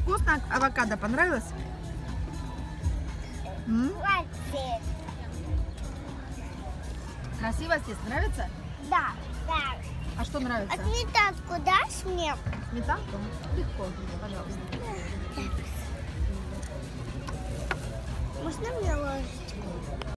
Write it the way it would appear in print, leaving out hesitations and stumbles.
Вкусно? Авокадо понравилось? Хватит. Красиво здесь? Нравится? Да, да. А что нравится? А сметанку дашь мне? Сметанку? Легко, пожалуйста. Можно мне ложечку?